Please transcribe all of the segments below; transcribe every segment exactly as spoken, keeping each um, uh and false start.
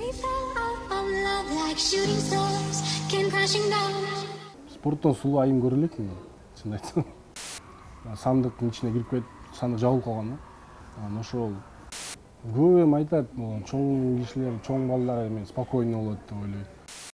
Спорттон сулуу айым көрө элекмин, чын айтсам. Сандыктын ичине кирип кетип, сандык жабылып калган да. Анан ошол көп эми айтат, чоң кишилер, чоң балдар эми спокойно болот деп ойлойт.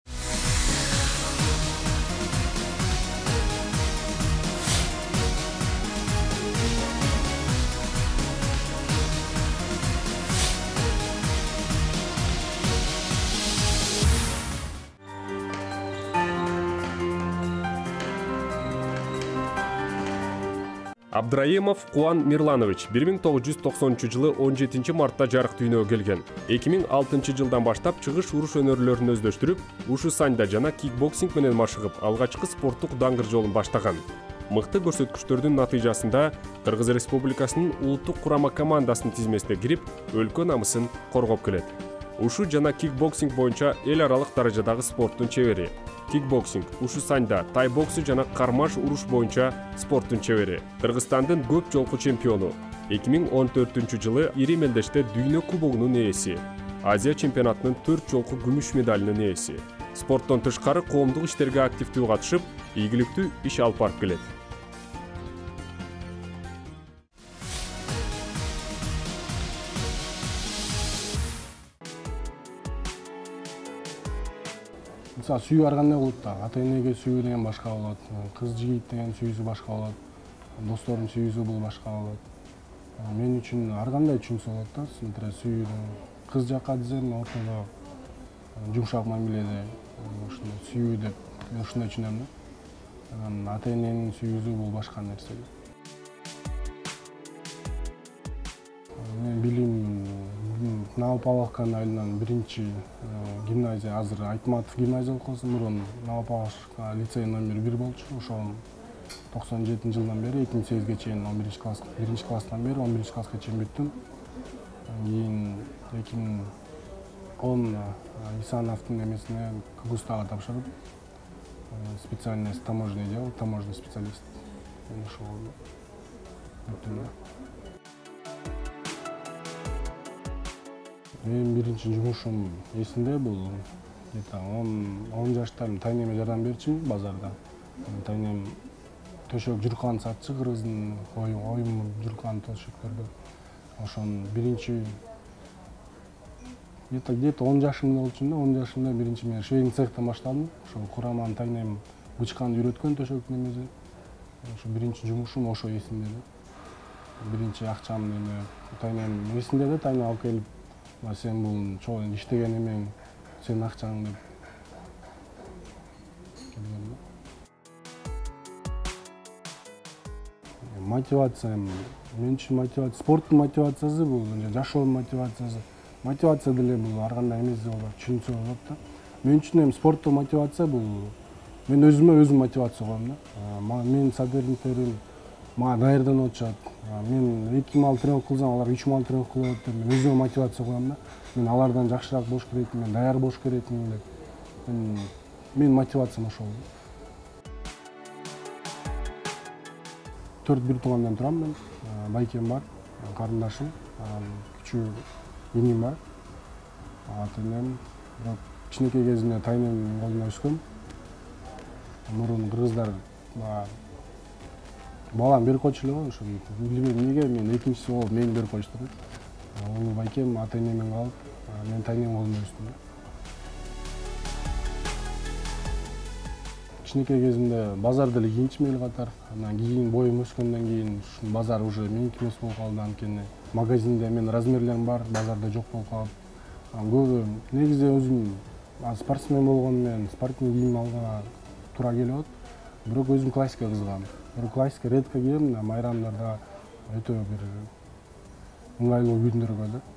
Абдраимов Кубан Мирланович бир миң тогуз жүз токсонунчу жылы он жетинчи мартта жарык дүйнөгө келген. эки миң алтынчы жылдан баштап чыгыш уруш өнөрлөрүн өздөштүрүп, ушу санда жана кикбоксинг менен машыгып, алгачкы спорттук даңгыр жолун баштаган. Мыкты көрсөткүчтөрдүн натыйжасында Кыргыз Республикасынын улуттук курама командасынын тизмесине кирип, өлкө намысын коргоп келет. Ушу жана кикбоксинг боюнча эл аралык даражадагы спорттун чебери. Кикбоксинг, ушу санда, тай боксу жана кармаш уруш боюнча спорттун чебери. Кыргызстандын көп жолку чемпиону. эки миң он төртүнчү жылы ири мелдеште дүйнө кубогунун ээси. Азия чемпионатынын төрт жолку күмүш медалынын ээси. Спорттон тышкары коомдук иштерге активдүү катышып, ийгиликтүү иш алып барып келет. Мисалы, сүйүү ар кандай болот да, ата-энеге сүйүү деген башка болот, кыз жигит деген сүйүүсү башка болот, достордун сүйүүсү бул башка болот. Мен үчүн ар кандай түшүнсө болот да, синтире сүйүүнү. Кыз жакка десем, ортодо жумшак мамиледе, ушундай сүйүү деп мен ушундай түшүнөм да. Анан ата-эненин сүйүүсү бул башка нерсе. Мен билим Новопавловканын айылынан биринчи гимназия, азыр Айтматов гимназия болуп калсын, мурун Новопавловка лицей номер бир болчу. Ошол токсон жетинчи жылдан бери эки миң сегизге чейин он биринчи класс, биринчи класстан бери он биринчи класска чейин бүттүм. Кийин эки миң он Исановдун эмесине Кыгустага тапшырып, специальность таможенный делал, таможенный специалист. Мен ошол бүттүм да. Менин биринчи жумушум эсимде, бул где-то он жашта тайнеме жардам берчимин базарда. Тайнем төшөк журкан сатчы, кыргыздын оюм журкан төшөктөрдө. Ошон биринчи где-то где-то он жашымда болчумун да, он жашымда биринчи мен швейный цехтан баштадым. Ошол кураманын тайнем бычканды үйрөткөн төшөк немеде. Ошо биринчи жумушум ошо эсимде да. Биринчи акчам эме тайнем эсимде да, тайнем алып келип, сен бул чоң иштеген эмең, сенин акчаң деп келген да. Мотивация, мен үчүн мотивация, спорттун мотивациясы бул, жашоонун мотивациясы. Мотивация деле бул ар кандай эмес болот, түшүнсө болот да. Мен үчүн эми спорттун мотивация бул, мен өзүмө өзүм мотивация коем да. Менин соперниктерим мага даярданып атышат. Мен эки мал тренировка кылсам, алар үч мал тренировка кылып атат деп мен өзүмө мотивация коем да. Мен алардан жакшыраак болуш керекмин, мен даяр болуш керекмин деп. Мен менин мотивациям ошол. төрт бир туугандан турам мен. Байкем бар, карындашым, күчүү энем бар. Ата-энем, бирок кичинекей кезимде тайнемдин колунда өскөм. Мурун кыргыздар балам берип койчу эле го, ошо билбейм эмнеге мен экинчиси болуп мени берип коюшту да. Улуу байкем ата-энемен калып, мен тайнемдин колунда өстүм да. Кичинекей кезимде базарда эле кийинчимин эл катар. Анан кийин боюм өскөндөн кийин ушул базар уже меники эмес болуп калды, анткени магазинде мен размерлерим бар, базарда жок болуп калып. Көбү негизи өзүм спортсмен болгону менен спортивный кийим алганга туура келип, бирок өзүм классикага кызыгам. Бирок классика редко кием, майрамдарда өтө бир ыңгайлуу күндөргө да.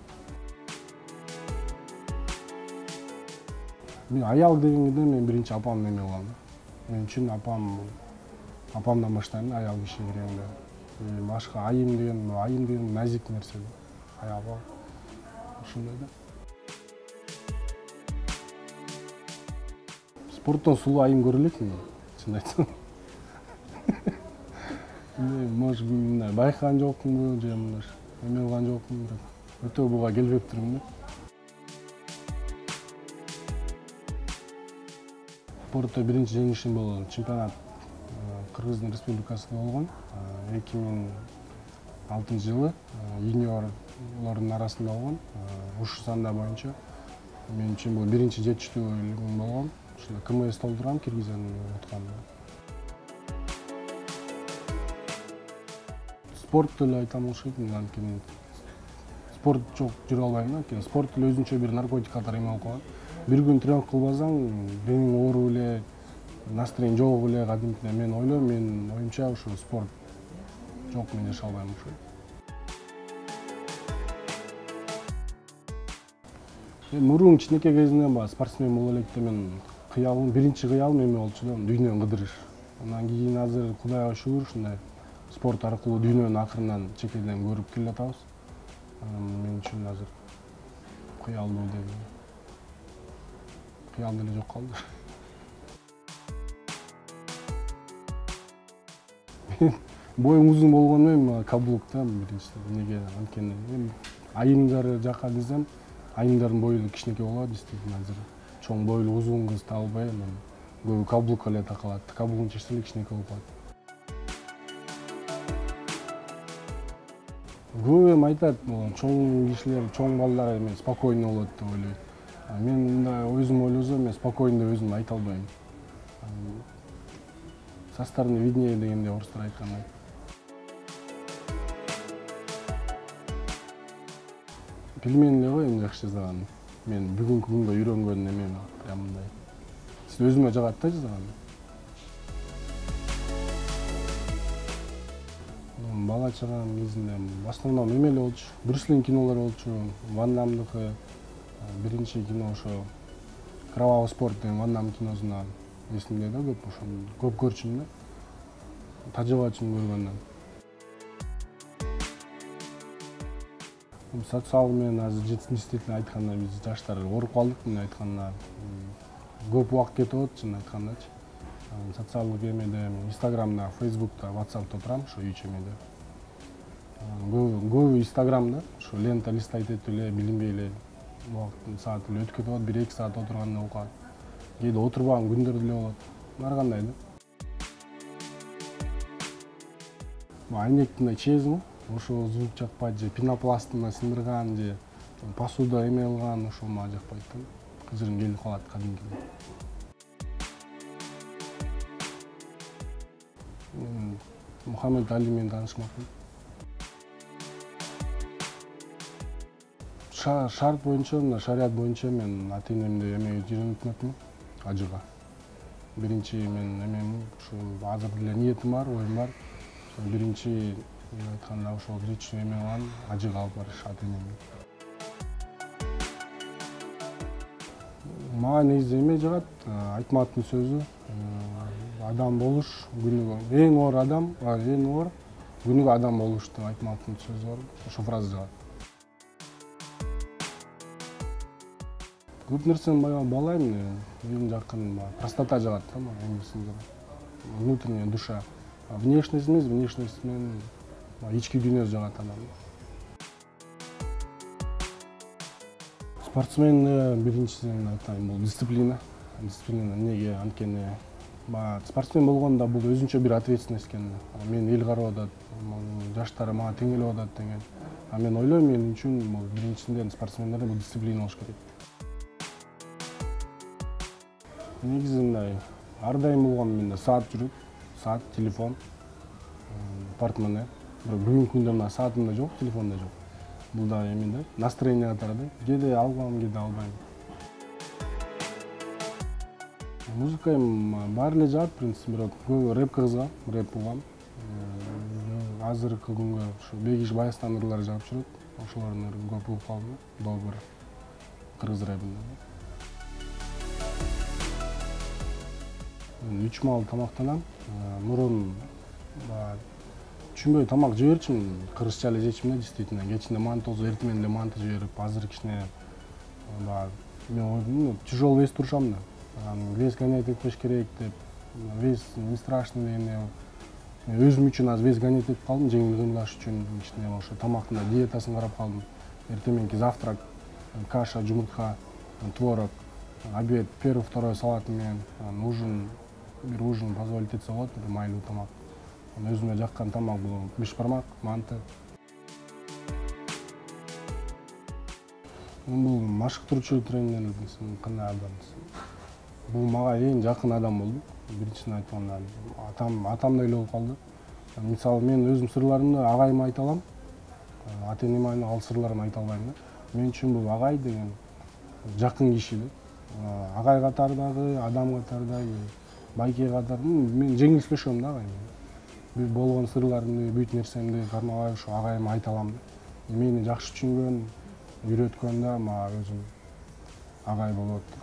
Мен аял дегенде мен биринчи апамды эме кылам. Мен үчүн апам, апамдан баштайм аял киши дегенде. Башка айым деген, айым деген назик нерсе. Аялга ушундай да. Спорттон сулуу айым көрө элекмин, чын айтсам. Может, байкаган жокмунбу, же эме кылган жокмун, өтө буга келбептирмин да. спортто биринчи жеңишим бул чемпионат Кыргыздын Республикасында болгон. эки миң алтынчы жылы юниорлордун арасында болгон. Ушу санда боюнча мен үчүн бул биринчи жетиштүүлүгүм болгон. Ушунда КМС толтургам Киргизиянын утканда. Спорт деле айтам окшойт, анткени спорт жок жүрө албайм, анткени спорт деле өзүнчө бир наркотик катары эме болуп калган. Бир күн тренировка кылбасаң, денең ооруп эле, настроение жогуп эле, кадимкидей мен ойлойм, менин оюмча ушу спорт жок, мен жашай албайм ошо. Мен мурун кичинекей кезимден баягы спортсмен боло электе мен кыялым, биринчи кыялым эме болчу да, дүйнөнү кыдырыш. Андан кийин азыр Кудайга шүгүр ушундай спорт аркылуу дүйнөнү акырынан чекеден көрүп келе атабыз. Мен үчүн азыр кыялдуу деп кыял деле жок калды. Боюм узун болгону эми каблук да биринчиден. Эмнеге анткени айымдары жака десем, айымдардын бою кичинекей болот, действительно азыр чоң бойлуу узун кыз таба албай, мен көбү каблукка эле такалат. Каблугун чечсе эле кичинекей болуп калат. Көп эми айтат, чоң кишилер, чоң балдар эме спокойно болот деп ойлойт. Мен мындай өзүм ойлосом, мен спокойно деп өзүм айта албайм. Со стороны виднее дегенде орустар айткандай. Пельмени эле го эң жакшы жасаган. Мен бүгүнкү күнгө үйрөнгөн эмем прям мындай. Өзүмө жагат да жасаган. Бала чагам кезинде в основном эме эле болчу. Брюслин кинолор болчу. Ван Дамдыкы биринчи кино ошо Кровавый спорт деген Ван Дам киносунан эсимде да, көп ошо көп көрчүм да. Тажыбачын көргөндөн. Социал менен азыр действительно айтканда биз жаштар ооруп калдык, мына айтканда көп убакыт кетип атат, чын айткандачы. Социалдык эмеде, Инстаграмда, Фейсбукта, WhatsAppта турам, ошо үй чемеде. Көбү Инстаграмда, ошо лента листайт этип эле, билинбей эле убакыттын саат эле өтүп кетип атат, бир эки саат отурганда болуп калат. Кээде отурбаган күндөр деле болот. Ар кандай да. Айнекти мындай чездиң, ошо звук жакпайт, же пенопластына сындырган, же посуда эме кылган, ошо мага жакпайт да. Кыжырым келип калат кадимкидей. Мухаммед Али менен таанышмакмын. Шарт боюнча, мына шарият боюнча мен ата энемди эмеге жөнөтмөкмүн, ажыга. Биринчи мен эмем ушу азыр деле ниетим бар, оюм бар. Биринчи мен айтканда ошол киречү эме кылган, ажыга алып барыш ата энемди. Мага негизи эме жагат, Айтматтын сөзү. Адам болуш күнүгө эң оор адам, эң оор күнүгө адам болуш деп Айтматтын сөзү бар. Ошо фраза жагат. Көп нерсени баягы балайм, эң жакын простота жагат да, эмесин внутренняя душа. Внешность эмес, внешность менен ички дүйнөсү жагат адам. Спортсмен биринчиден айтайын, бул дисциплина. Дисциплина эмнеге, анткени спортсмен болгондо бул өзүнчө бир ответственность экен. Мен эл карап атат, жаштар мага теңелип атат деген. А мен ойлойм, мен үчүн бул биринчиден спортсмендерде бул дисциплина болуш керек. Негизи мындай, ар дайым болгон менде саат жүрөт, саат, телефон, портмоне. Бирок бүгүнкү күндө мына саатым да жок, телефон да жок. Бул да эме да, настроение катары да. Кээде алгам, кээде албайм. Музыка баары эле жагат, в принципе, бирок көбү рэпке кызыгам, рэп угам. Азыркы күнгө ушу Бегиш Баястан ырлары жагып жүрөт. Ошолордун көп угуп калдым, добур кыргыз рэпинде. Үч маал тамактанам. Мурун түшүнбөй тамак жей берчүмүн, кыргызча эле жечүмүн, действительно. Кечинде манты болсо, эртең эле манты жей берип, азыр кичине мен тяжелый вес турушам да. Вес гонять этпеш керек деп, вес не страшно дегенде. Мен өзүм үчүн аз вес гонять этип калдым, жеңил кыймылдаш үчүн, кичине ошо тамактын диетасын карап калдым. Эртең мененки завтрак, каша, жумуртка, творог, обед первый второй салат менен ужин бир ужин позволить этсе болот, бир майлуу тамак. Өзүмө жаккан тамак бул бешбармак, манты. Бул машыктыруучу тренер кандай адамсың? Бул мага эң жакын адам болду. Биринчисин айтканда атам атамдай эле болуп калды. Мисалы мен өзүм сырларымды агайыма айта алам. Ата энеме ал сырларымды айта албайм да. Мен үчүн бул агай деген жакын киши да. Агай катардагы, адам катардагы, байке катары мен жеңил сүйлөшөм да агайым. Бүт болгон сырларымды, бүт нерсемди кармабай ушу агайыма айта алам да. Мени жакшы түшүнгөн, үйрөткөн да мага өзүм агай болуп атты.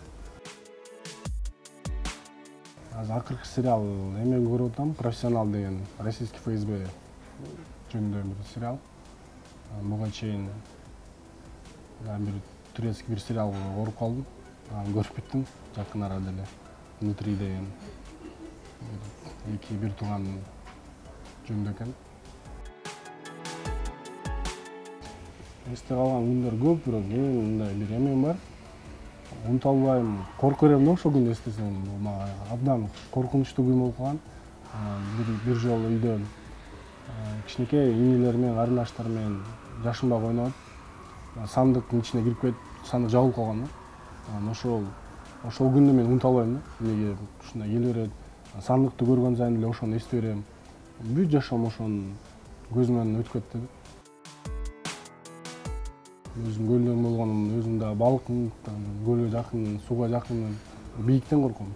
Азыр акыркы сериал эме көрүп атам, профессионал деген российский эф эс бэ жөнүндө бир сериал. Буга чейин бир турецкий бир сериал көрүп калдым. Аны көрүп бүттүм жакын арада эле. Внутри деген эки бир тууган жөнүндө экен. Эсте калган күндөр көп, бирок эң мындай бир эмем бар. Унута албайм, коркуп элем да ошол күндү эстесем. Мага абдан коркунучтуу күн болуп калган. Бир жолу үйдө кичинекей инилер менен, карындаштар менен жашынбак ойноп, сандыктын ичине кирип кетип, сандык жабылып калган да. Ошол ошол күндү мен унута албайм да. Эмнеге ушундай келе берет. Сандыкты көргөн сайын эле ошону эстей берем. Бүт жашоом ошонун көзүмөн өтүп кетти. Өзүм көлдөн болгонум, өзүм да балыктын, көлгө жакын, сууга жакын, бийиктен корком.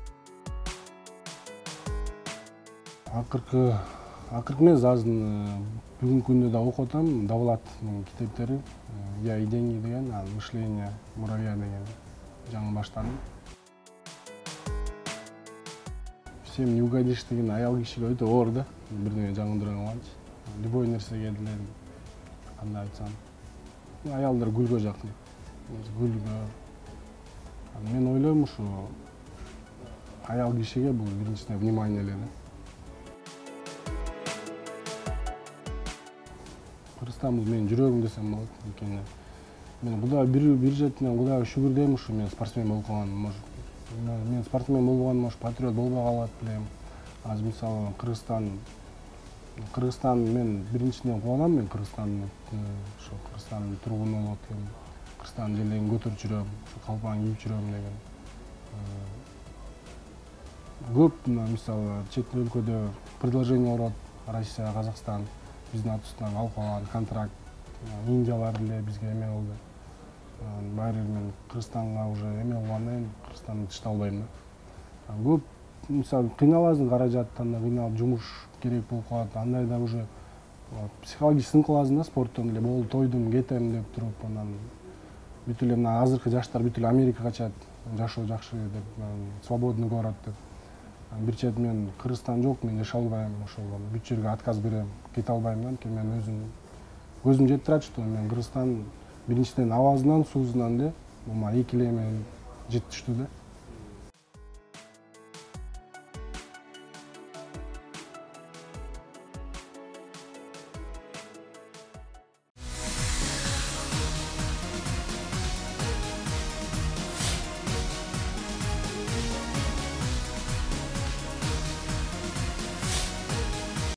Акыркы акыркы эмес, азыр бүгүнкү күндө да окуп атам, Давлаттын китептери, «Я и деньги» деген, «Мышление муравья» деген жаңы баштадым. «Всем не угодишь» деген аял кишиге өтө оор да, бирдеме жаңылдыра алганчы. Любой нерсеге деле кандай айтсам, аялдар гүлгө жакын. Гүлгө. Мен ойлойм ушу аял кишиге бул биринчиден внимание эле да. Кыргызстан бул менин жүрөгүм десем болот. Анткени мен Кудай бир бир жетинен Кудайга шүгүр дейм, ушу мен спортсмен болуп калганым. Может, мен спортсмен болбогондо, может, патриот болбой калат белем. Азыр мисалы Кыргызстан Кыргызстан мен биринчиден кубанам, мен Кыргызстандын ошо Кыргызстандын тургуну болуп аткан. Кыргызстандын желегин көтөрүп жүрөм, ошо калпагын кийип жүрөм деген. Көп мисалы чет өлкөдө предложение болот, Россия, Казакстан биздин атыбыздан алып калган контракт, Индиялар эле бизге эме болду. Баары мен Кыргызстанга уже эме болгондон кийин Кыргызстанды тыштай албайм да. Көп мисалы кыйналасың, каражаттан да кыйналып, жумуш керек болуп калат. Андай да уже психологически сынып каласың да, спорттон эле болду, тойдум, кетем деп туруп, анан бүт эле мына азыркы жаштар бүт эле Америкага качат, жашоо жакшы деп, свободный город деп. Бир чет мен Кыргызстан жок, мен жашай албайм, ошол бүт жерге отказ берем, кете албайм да. Анткени мен өзүм көзүм жетип турат, что мен Кыргызстан биринчиден абазынан, суусунан эле, мага эки эле эме жетиштүү да.